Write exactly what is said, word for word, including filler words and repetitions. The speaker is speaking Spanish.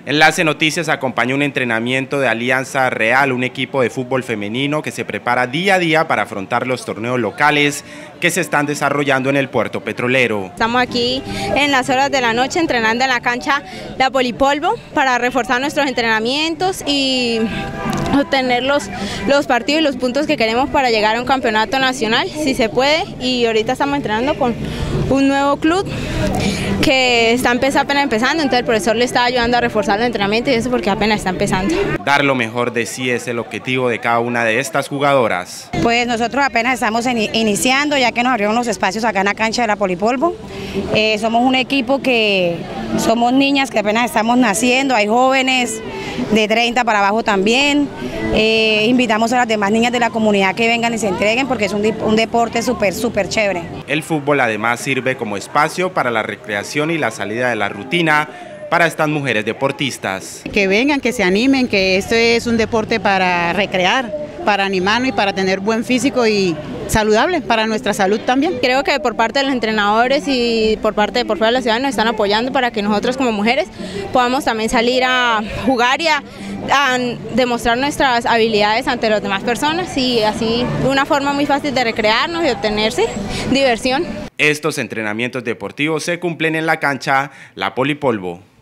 Enlace Noticias acompaña un entrenamiento de Alianza Real, un equipo de fútbol femenino que se prepara día a día para afrontar los torneos locales que se están desarrollando en el puerto petrolero. Estamos aquí en las horas de la noche entrenando en la cancha La Polipolvo para reforzar nuestros entrenamientos y obtener los, los partidos y los puntos que queremos para llegar a un campeonato nacional, si se puede. Y ahorita estamos entrenando con un nuevo club que está empezando, apenas empezando, entonces el profesor le está ayudando a reforzar el entrenamiento y eso porque apenas está empezando. Dar lo mejor de sí es el objetivo de cada una de estas jugadoras. Pues nosotros apenas estamos in iniciando, ya que nos abrieron los espacios acá en la cancha de La Polipolvo. Eh, somos un equipo que somos niñas que apenas estamos naciendo, hay jóvenes de treinta para abajo también. Eh, invitamos a las demás niñas de la comunidad que vengan y se entreguen porque es un, un deporte súper, súper chévere. El fútbol además sirve como espacio para la recreación y la salida de la rutina para estas mujeres deportistas. Que vengan, que se animen, que esto es un deporte para recrear, para animarnos y para tener buen físico y saludable para nuestra salud también. Creo que por parte de los entrenadores y por parte de por fuera de la ciudad nos están apoyando para que nosotros como mujeres podamos también salir a jugar y a, a demostrar nuestras habilidades ante las demás personas y así una forma muy fácil de recrearnos y obtenerse diversión. Estos entrenamientos deportivos se cumplen en la cancha La Polipolvo.